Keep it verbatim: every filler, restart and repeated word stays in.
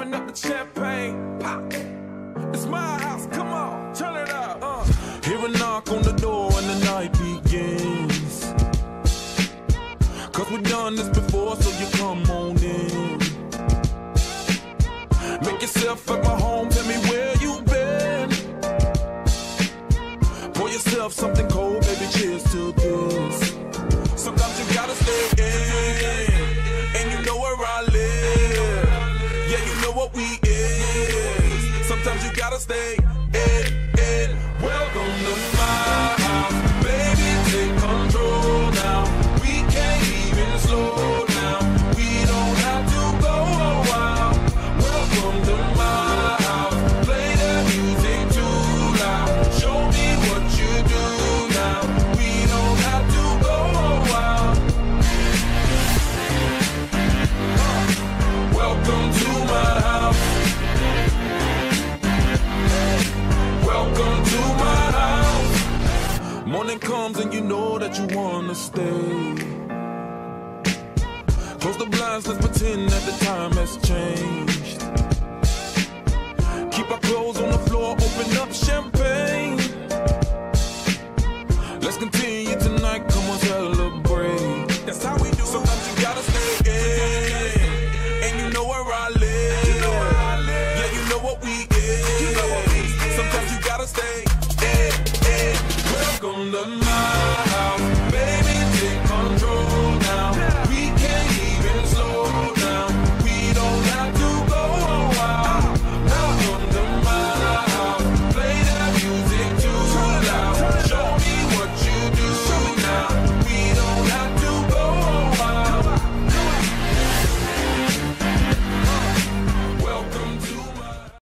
open up the champagne, pop. It's my house, come on, turn it up. Uh. Hear a knock on the door and the night begins. Cause we've done this before, so you come on in. Make yourself at my home, tell me where you been. Pour yourself something cold, baby, cheers to this. Sometimes you gotta stay in, and you know where I live. Yeah, you know what we is. Sometimes you gotta stay in, in. Welcome to my house, baby, take control now. We can't even slow down. We don't have to go a while. Welcome to my house, play that music too loud. Show me what you do now. We don't have to go a while. Uh, welcome to my house. Welcome to my house. Morning comes and you know that you wanna stay. Close the blinds, let's pretend that the time has changed. Keep our clothes on the floor, open up champagne.